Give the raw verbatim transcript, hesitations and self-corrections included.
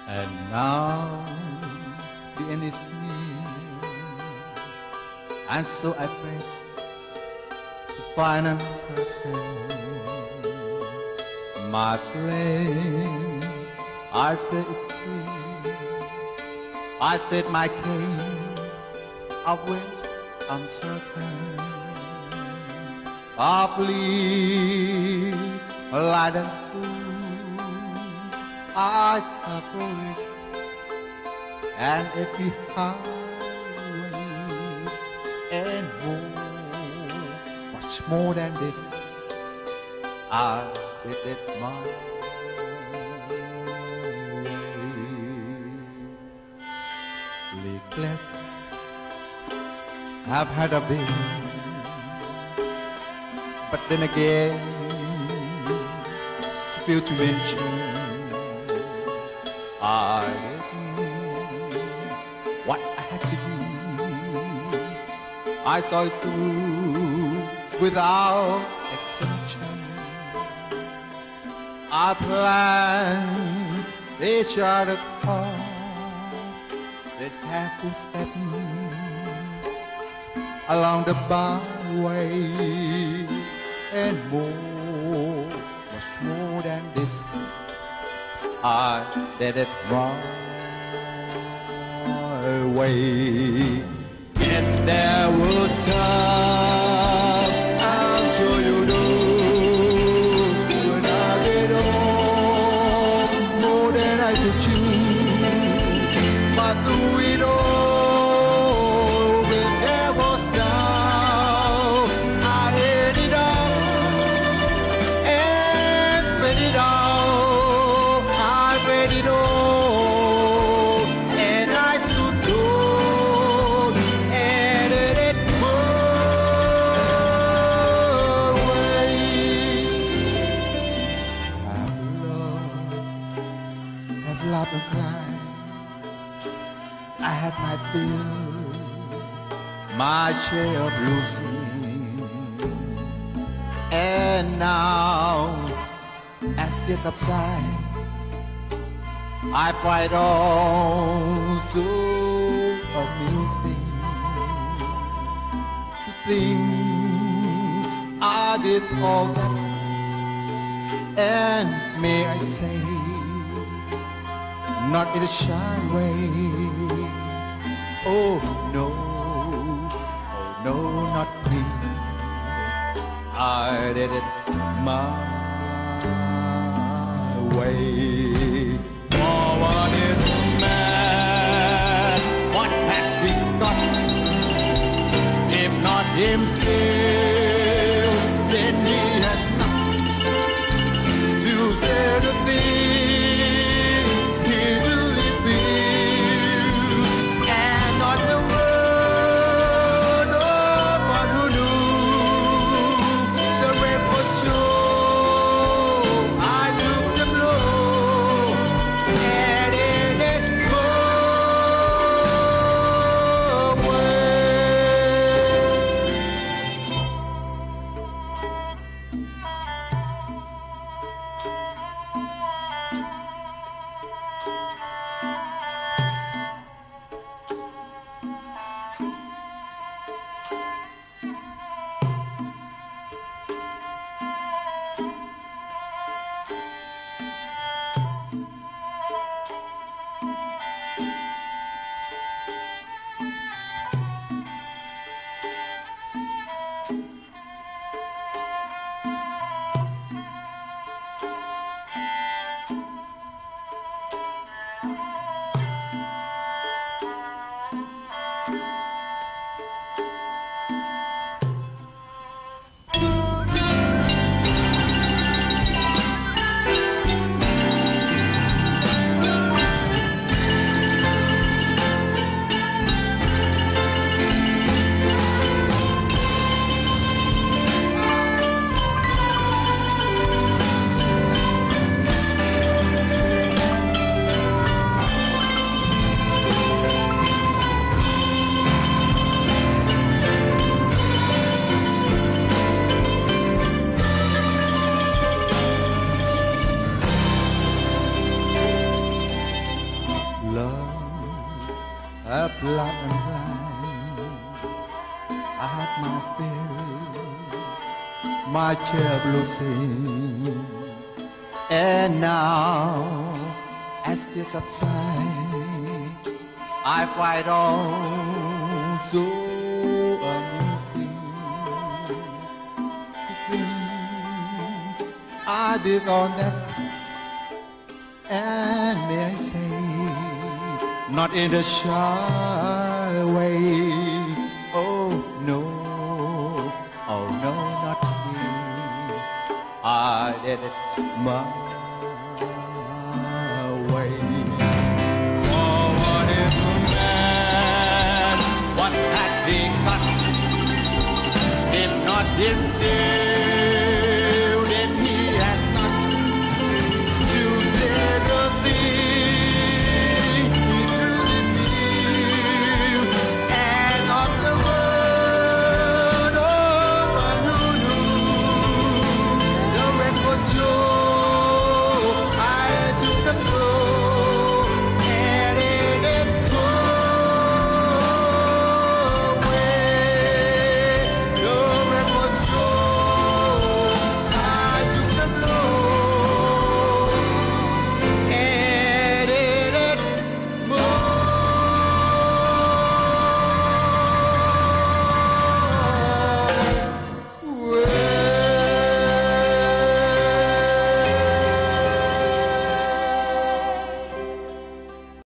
And now the end is near, and so I press the final curtain. My friend, I say it clear, I state my case, of which I'm certain. I plead light and food, I tackle it, and every highway and more, much more than this, I did it my way. Regret I've had a bit, but then again, to feel to mention, I did what I had to do. I saw it through without exception. I planned a short path, this careful stepping along the byway, and more, much more than this, I did it my way. Yes, there were times, I'm sure you know, when I did all more than I could choose, but through it all, when there was doubt, I had it all and spent it all. I read it all, and I stood tall and let it go away. I've loved, I've laughed and cried, I had my fill, my share of losing, and now, as tears subside, I fight on. So amusing to think I did all that, and may I say, not in a shy way. Oh no, oh no, not me. I did it my way. Forward is man, what has he got? If not himself, then he has nothing to say the thing he really feels, and not the word of one who knew the rain was sure. I knew the blow and let it go away. black and blind. I had my fill, my chair blue sing, and now as tears subside, I find all so amusing to think I did all that, and may I say, not in a shy way. Oh no, oh no, not me. I did it my way. For what is a man? What has he got? If not himself.